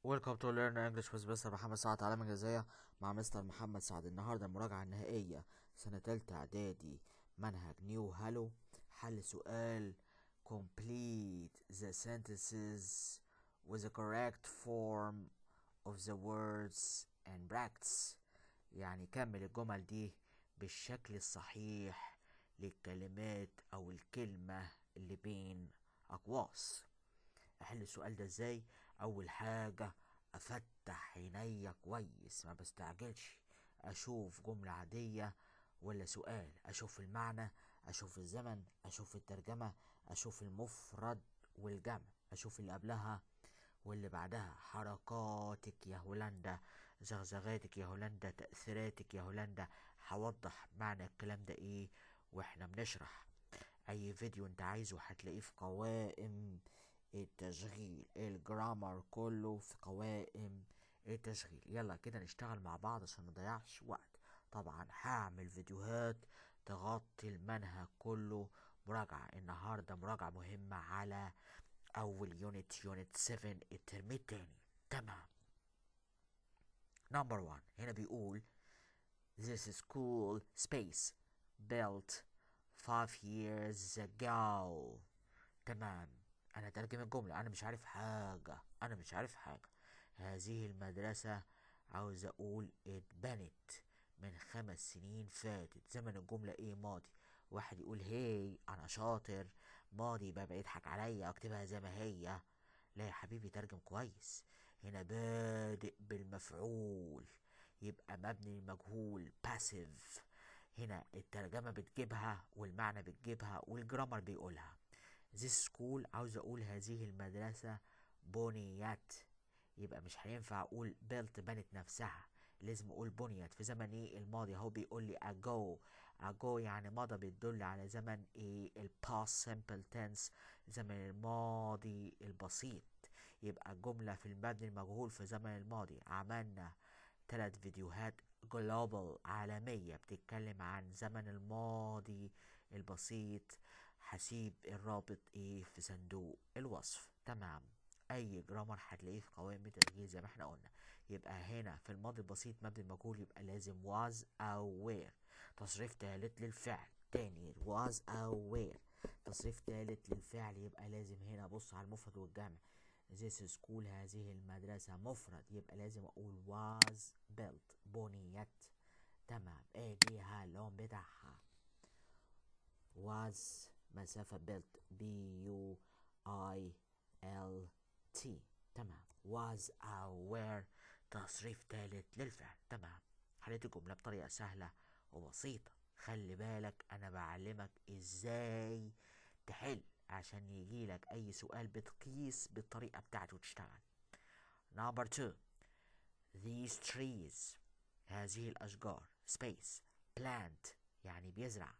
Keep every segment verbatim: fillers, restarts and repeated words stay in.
Welcome to Learn English with مستر محمد سعد، تعليم إنجليزية مع مستر محمد سعد. النهاردة المراجعة النهائية سنة تالتة إعدادي، منهج نيو هالو. حل سؤال complete the sentences with the correct form of the words and brackets. يعني كمل الجمل دي بالشكل الصحيح للكلمات أو الكلمة اللي بين أقواس. احل السؤال ده ازاي؟ اول حاجة افتح عينيا كويس، ما بستعجلش، اشوف جملة عادية ولا سؤال، اشوف المعنى، اشوف الزمن، اشوف الترجمة، اشوف المفرد والجمع، اشوف اللي قبلها واللي بعدها، حركاتك يا هولندا، زغزغاتك يا هولندا، تأثيراتك يا هولندا. هوضح معنى الكلام ده ايه واحنا بنشرح. اي فيديو انت عايزه هتلاقيه في قوائم التشغيل، الجرامر كله في قوائم التشغيل. يلا كده نشتغل مع بعض عشان مضيعش وقت. طبعا هعمل فيديوهات تغطي المنهج كله مراجعة. النهاردة مراجعة مهمة على أول يونت، يونت سبعة الترم التاني. تمام. نمبر واحد هنا بيقول This school space built five years ago. تمام. انا ترجم الجملة، انا مش عارف حاجة، انا مش عارف حاجة. هذه المدرسة عاوز اقول اتبنت من خمس سنين فاتت. زمن الجملة ايه؟ ماضي. واحد يقول هي انا شاطر، ماضي يبقى بيضحك عليا اكتبها زي ما هي. لا يا حبيبي، ترجم كويس. هنا بادئ بالمفعول يبقى مبني المجهول passive. هنا الترجمة بتجيبها والمعنى بتجيبها والجرامر بيقولها. This school عاوز اقول هذه المدرسة بنيت، يبقى مش هينفع اقول built بنت نفسها، لازم اقول بنيت في زمن ايه؟ الماضي. اهو بيقول لي ago. ago يعني مضى، بتدل على زمن ايه؟ ال past simple tense، زمن الماضي البسيط. يبقى الجملة في المبني المجهول في زمن الماضي. عملنا ثلاث فيديوهات جلوبال عالمية بتتكلم عن زمن الماضي البسيط. هسيب الرابط ايه في صندوق الوصف. تمام. اي جرامر هتلاقيه في قوائم التسجيل زي ما احنا قلنا. يبقى هنا في الماضي البسيط مبني المجهول يبقى لازم was او were. تصريف تالت للفعل تاني was او were. تصريف تالت للفعل يبقى لازم هنا بص على المفرد والجمع. This school هذه المدرسة مفرد يبقى لازم اقول was built بنيت. تمام. اديها اللون بتاعها was مسافة built B U I L T. تمام. was أو were تصريف تالت للفعل. تمام. حليت الجملة بطريقة سهلة وبسيطة. خلي بالك أنا بعلمك إزاي تحل عشان يجيلك أي سؤال بتقيس بالطريقة بتاعته وتشتغل. Number two. These trees هذه الأشجار space plant يعني بيزرع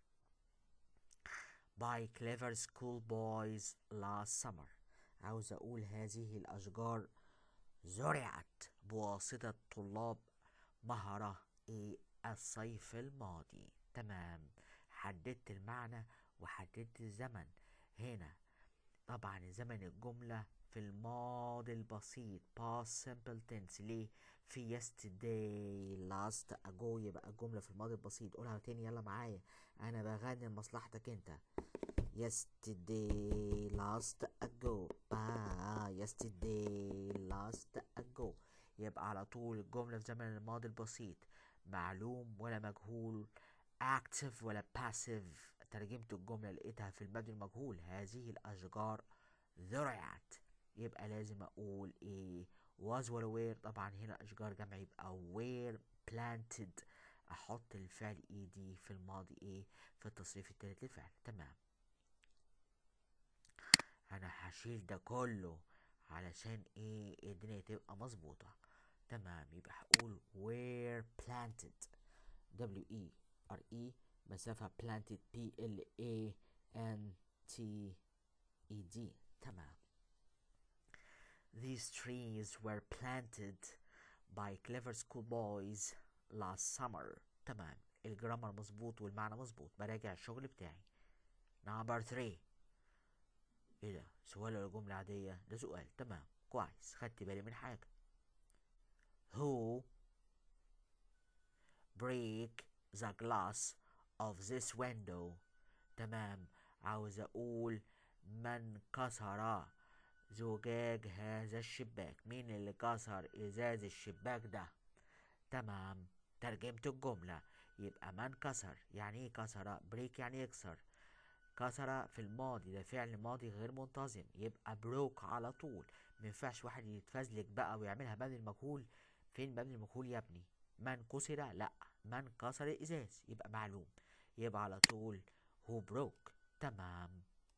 by clever school boys last summer. عاوز أقول هذه الأشجار زرعت بواسطة طلاب مهرة إيه؟ الصيف الماضي. تمام. حددت المعنى وحددت الزمن. هنا طبعا زمن الجملة في الماضي البسيط past simple tense. ليه؟ في yesterday last ago يبقى الجملة في الماضي البسيط. قولها تاني يلا معايا، أنا بغني لمصلحتك أنت. yesterday last ago با yesterday last ago. يبقى على طول الجملة في زمن الماضي البسيط معلوم ولا مجهول، active ولا passive. ترجمت الجملة لقيتها في المبني المجهول. هذه الأشجار زرعت يبقى لازم أقول إيه؟ was ولا were. طبعا هنا أشجار جمع يبقى were planted. أحط الفعل إيدي في الماضي إيه؟ في التصريف التالت للفعل. تمام. انا هشيل ده كله علشان ايه؟ الدنيا تبقى مظبوطة. تمام. يبقى هقول were planted W E R E مسافة planted P L A N T E D. تمام. These trees were planted by clever school boys last summer. تمام. الجرامر مظبوط والمعنى مظبوط. براجع الشغل بتاعي. Number three. ايه ده، سؤال ولا جملة عادية؟ ده سؤال. تمام كويس، خدت بالي من حاجة. who break the glass of this window. تمام، عاوز اقول من كسر زجاج هذا الشباك. مين اللي كسر ازاز الشباك ده؟ تمام، ترجمة الجملة يبقى من كسر. يعني ايه كسر؟ بريك يعني يكسر. كسر في الماضي، ده فعل ماضي غير منتظم، يبقى بروك على طول. مينفعش واحد يتفزلك بقى ويعملها مبني المجهول. فين مبني المجهول يا ابني؟ من كسر، لا، من كسر الازاز، يبقى معلوم، يبقى على طول هو بروك. تمام.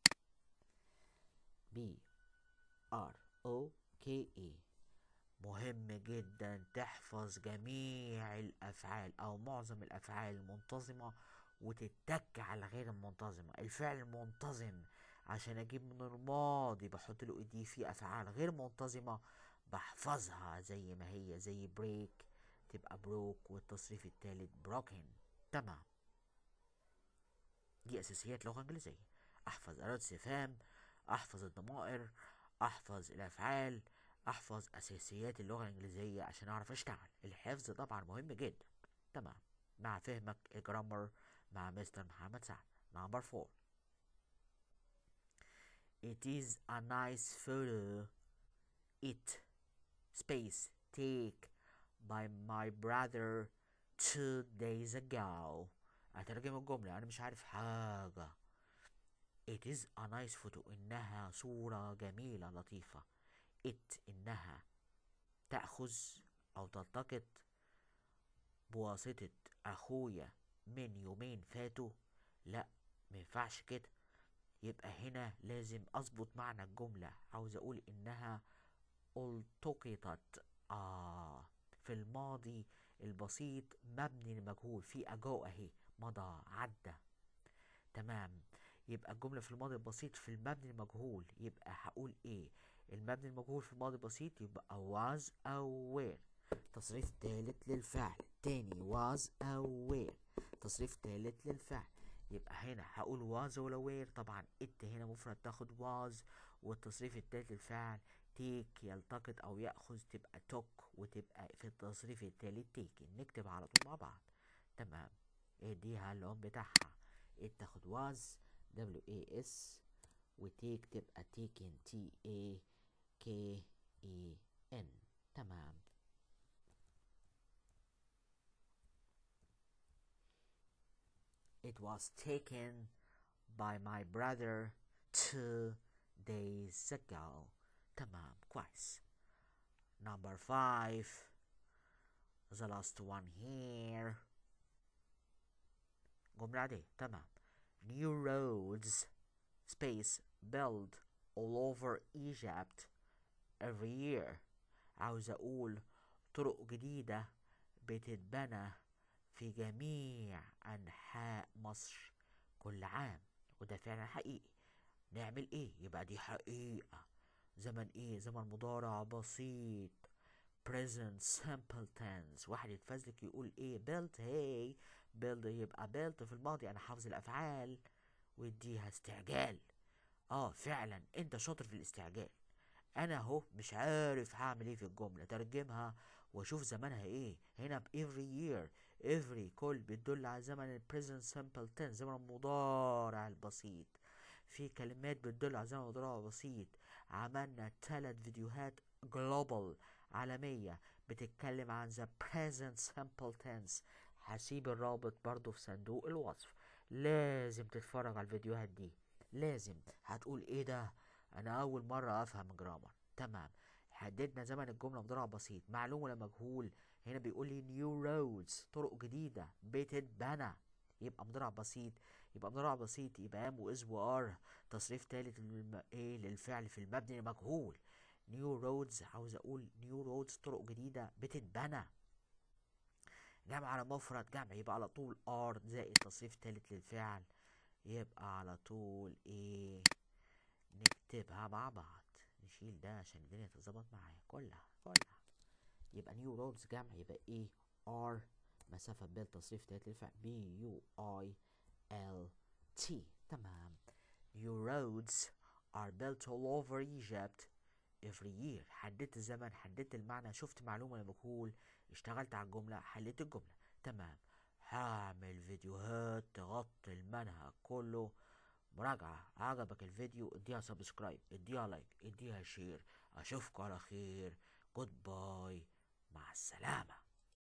بي ار او كي اي. مهم جدا تحفظ جميع الافعال او معظم الافعال المنتظمة وتتك على غير المنتظمة. الفعل المنتظم عشان اجيب من الماضي بحط له ايدي في افعال غير منتظمة بحفظها زي ما هي، زي بريك تبقى بروك، والتصريف التالت بروكن. تمام، دي اساسيات لغة انجليزية. احفظ ادوات استفهام، احفظ الضمائر، احفظ الافعال، احفظ اساسيات اللغة الانجليزية عشان اعرف اشتغل. الحفظ طبعا مهم جدا. تمام، مع فهمك الجرامر مع مستر محمد سعد. نمبر فور. It is a nice photo. It space take by my brother two days ago. هترجم الجملة، أنا مش عارف حاجة. It is a nice photo. إنها صورة جميلة لطيفة. It إنها تأخذ أو تلتقط بواسطة أخويا من يومين فاتوا. لا، مينفعش كده. يبقى هنا لازم أظبط معنى الجملة. عاوز أقول إنها التقطت. آه في الماضي البسيط مبني لمجهول، في أجو أهي، مضى عدى. تمام، يبقى الجملة في الماضي البسيط في المبني المجهول، يبقى هقول ايه؟ المبني المجهول في الماضي البسيط يبقى was أو were. تصريف تالت للفعل تاني was أو were. تصريف تالت للفعل، يبقى هنا هقول was ولا were؟ طبعا it هنا مفرد تاخد was، والتصريف التالت للفعل take يلتقط أو يأخذ تبقى took، وتبقى في التصريف التالت taken. نكتب على طول مع بعض. تمام، اديها اللون بتاعها. it تاخد was W A S، وتيك تبقى taken T A K E N. تمام. It was taken by my brother two days ago. تمام كويس. Number five, the last one here. جملة عادية. تمام. New roads space built all over Egypt every year. عاوز اقول طرق جديدة بتتبنى في جميع انحاء مصر كل عام، وده فعلا حقيقي. نعمل ايه؟ يبقى دي حقيقة. زمن ايه؟ زمن مضارع بسيط present simple tense. واحد يتفزلك يقول ايه؟ built. هي build يبقى built في الماضي. انا حافظ الافعال واديها استعجال. اه فعلا انت شاطر في الاستعجال. انا اهو مش عارف هعمل ايه في الجملة، ترجمها واشوف زمانها ايه. هنا ب every year، every كل بتدل على زمن ال present simple tense، زمن المضارع البسيط. في كلمات بتدل على زمن المضارع البسيط. عملنا تلات فيديوهات global عالمية بتتكلم عن the present simple tense. هسيب الرابط برضو في صندوق الوصف. لازم تتفرج على الفيديوهات دي، لازم. هتقول ايه ده، انا اول مرة افهم جرامر. تمام، حددنا زمن الجملة مضارع بسيط، معلوم ولا مجهول؟ هنا بيقول لي new roads طرق جديدة بتتبنى، يبقى مضارع بسيط. يبقى مضارع بسيط يبقى ام واز وار. تصريف تالت للم... ايه للفعل في المبني المجهول. new roads، عاوز اقول new roads طرق جديدة بتتبنى. جمع على مفرد جمع، يبقى على طول ار زائد تصريف تالت للفعل، يبقى على طول ايه؟ نكتبها مع بعض. نشيل ده عشان الدنيا تتظبط معايا كلها كلها. يبقى نيو رودز جمع، يبقى ايه؟ ار مسافة بين تصريف تالت للفعل بي يو اي ال تي. تمام. New roads are built all over Egypt every year. حددت الزمن، حددت المعنى، شفت معلومة لمجهول، اشتغلت على الجملة، حليت الجملة. تمام. هعمل فيديوهات تغطي المنهج كله. مراجعة. عجبك الفيديو اديها سبسكرايب، اديها لايك، اديها شير. اشوفكوا على خير. جود باي. مع السلامة.